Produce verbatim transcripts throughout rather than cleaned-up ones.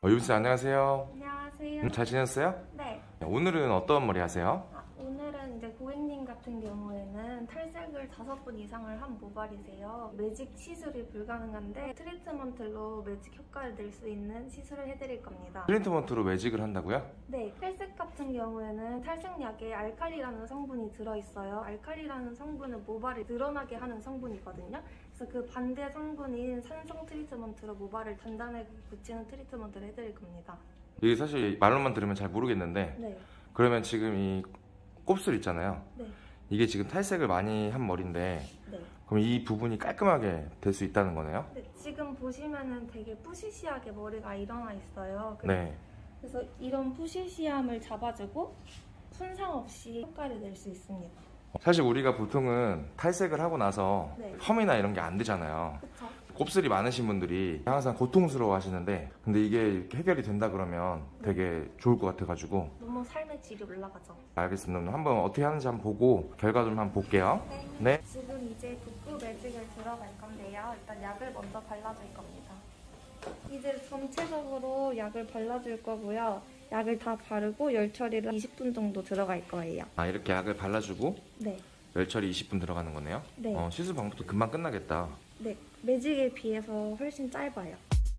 어, 유빈씨 안녕하세요. 안녕하세요. 음, 잘 지냈어요? 네. 오늘은 어떤 머리 하세요? 아, 오늘은 이제 고객님 같은 경우에는 탈색을 다섯 번 이상을 한 모발이세요. 매직 시술이 불가능한데 트리트먼트로 매직 효과를 낼 수 있는 시술을 해드릴 겁니다. 트리트먼트로 매직을 한다고요? 네. 탈색 같은 경우에는 탈색약에 알칼리라는 성분이 들어있어요. 알칼리라는 성분은 모발을 늘어나게 하는 성분이거든요. 그래서 그 반대 성분인 산성 트리트먼트로 모발을 단단하게 붙이는 트리트먼트를 해드릴 겁니다. 이게 사실 말로만 들으면 잘 모르겠는데 네. 그러면 지금 이 곱슬 있잖아요. 네. 이게 지금 탈색을 많이 한 머리인데 네. 그럼 이 부분이 깔끔하게 될 수 있다는 거네요? 네, 지금 보시면은 되게 푸시시하게 머리가 일어나 있어요. 네. 그래서 이런 푸시시함을 잡아주고 손상 없이 효과를 낼 수 있습니다. 사실 우리가 보통은 탈색을 하고 나서 네. 펌이나 이런 게 안 되잖아요. 그쵸? 곱슬이 많으신 분들이 항상 고통스러워 하시는데 근데 이게 이렇게 해결이 된다 그러면 되게 좋을 것 같아가지고 너무 삶의 질이 올라가죠. 알겠습니다. 그럼 한번 어떻게 하는지 한번 보고 결과 좀 한번 볼게요. 네. 네. 지금 이제 복부 매직을 들어갈 건데요. 일단 약을 먼저 발라줄 겁니다. 이제 전체적으로 약을 발라줄 거고요. 약을 다 바르고 열 처리를 이십 분 정도 들어갈 거예요. 아, 이렇게 약을 발라주고 네. 열 처리 이십 분 들어가는 거네요? 네. 어, 시술 방법도 금방 끝나겠다. 네. 매직에 비해서 훨씬 짧아요.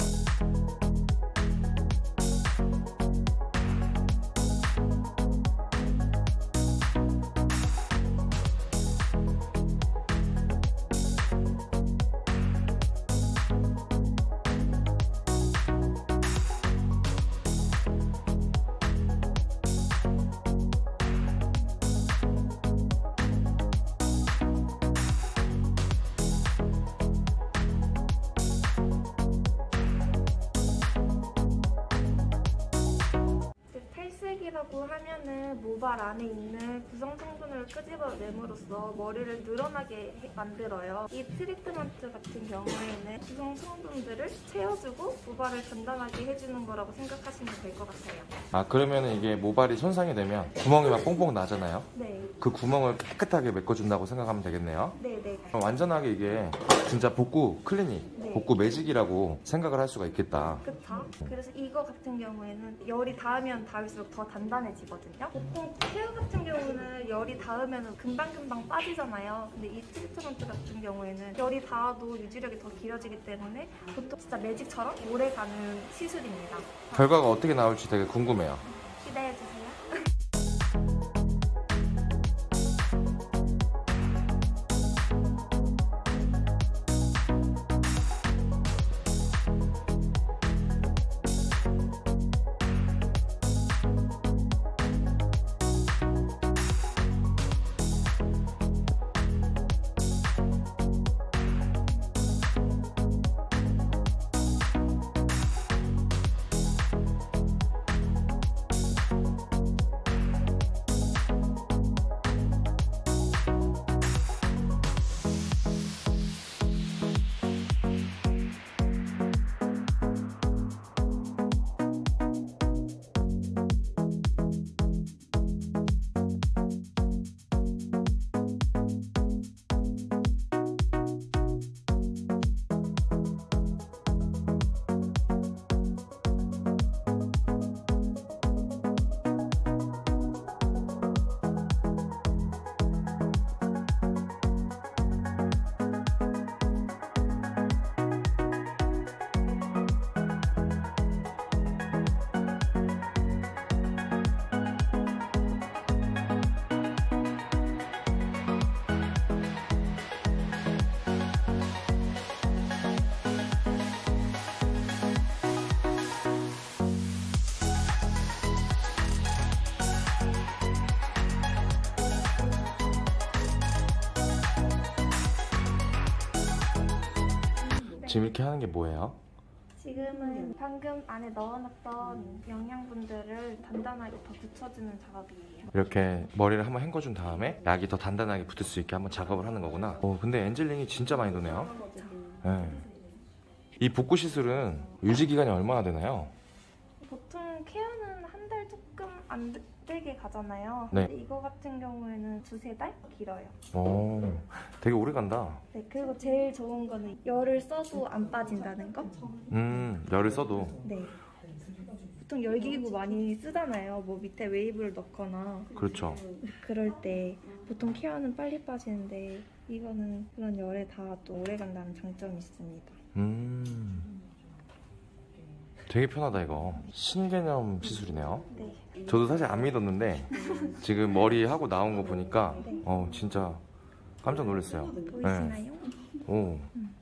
탈색이라고 하면은 모발 안에 있는 구성 성분을 끄집어냄으로써 머리를 늘어나게 해, 만들어요. 이 트리트먼트 같은 경우에는 구성 성분들을 채워주고 모발을 단단하게 해주는 거라고 생각하시면 될 것 같아요. 아, 그러면 이게 모발이 손상이 되면 구멍이 막 뽕뽕 나잖아요? 네. 그 구멍을 깨끗하게 메꿔준다고 생각하면 되겠네요? 네네. 그럼 완전하게 이게 진짜 복구 클리닉, 네. 복구 매직이라고 생각을 할 수가 있겠다. 그쵸? 그래서 이거 같은 경우에는 열이 닿으면 닿을수록 더 단단해지거든요. 보통 헤어 같은 경우는 열이 닿으면 금방금방 빠지잖아요. 근데 이 트리트먼트 같은 경우에는 열이 닿아도 유지력이 더 길어지기 때문에 보통 진짜 매직처럼 오래가는 시술입니다. 결과가 어떻게 나올지 되게 궁금해요. 기대해주세요. 지금 이렇게 하는 게 뭐예요? 지금은 방금 안에 넣어놨던 영양분들을 단단하게 더 붙여주는 작업이에요. 이렇게 머리를 한번 헹궈준 다음에 약이 더 단단하게 붙을 수 있게 한번 작업을 하는 거구나. 어, 근데 엔젤링이 진짜 많이 도네요. 네. 이 복구 시술은 유지 기간이 얼마나 되나요? 보통 케어는 한 달 조금 안 되게 가잖아요. 네. 근데 이거 같은 경우에는 두세 달 길어요. 오, 되게 오래 간다. 네, 그리고 제일 좋은 거는 열을 써도 안 빠진다는 거? 음, 열을 써도. 네. 보통 열기구 많이 쓰잖아요. 뭐 밑에 웨이브를 넣거나 그렇죠. 그럴 때 보통 케어는 빨리 빠지는데 이거는 그런 열에 다 또 오래 간다는 장점이 있습니다. 음. 되게 편하다 이거. 신개념 시술이네요. 네. 저도 사실 안 믿었는데 지금 머리 하고 나온 거 보니까 네. 어 진짜 깜짝 놀랐어요. 보이시나요? 오.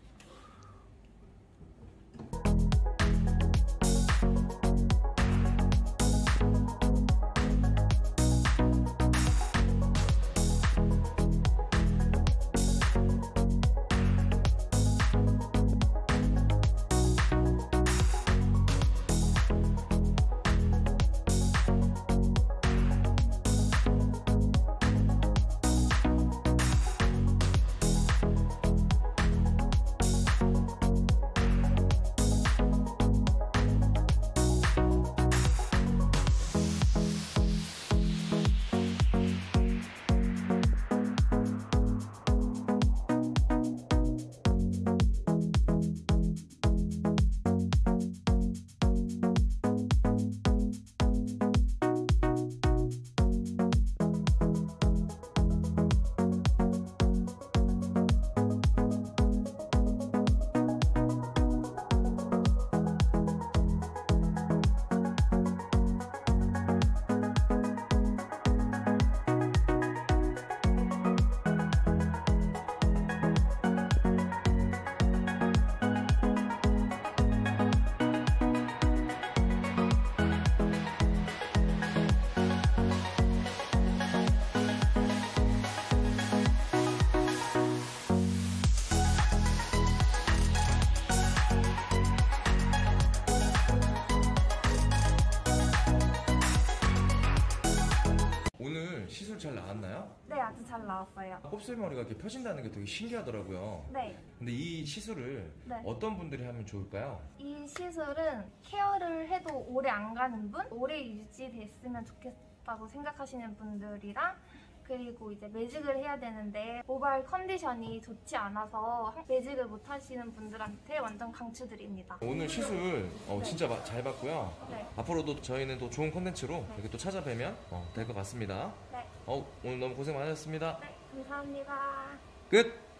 오늘 시술 잘 나왔나요? 네, 아주 잘 나왔어요. 곱슬머리가 이렇게 펴진다는 게 되게 신기하더라고요. 네. 근데 이 시술을 네. 어떤 분들이 하면 좋을까요? 이 시술은 케어를 해도 오래 안 가는 분, 오래 유지됐으면 좋겠다고 생각하시는 분들이랑 그리고 이제 매직을 해야 되는데 모발 컨디션이 좋지 않아서 매직을 못 하시는 분들한테 완전 강추드립니다. 오늘 시술 어, 네. 진짜 마- 잘 봤고요. 네. 앞으로도 저희는 또 좋은 컨텐츠로 이렇게 또 찾아뵈면 어, 될 것 같습니다. 네. 어, 오늘 너무 고생 많으셨습니다. 네, 감사합니다. 끝!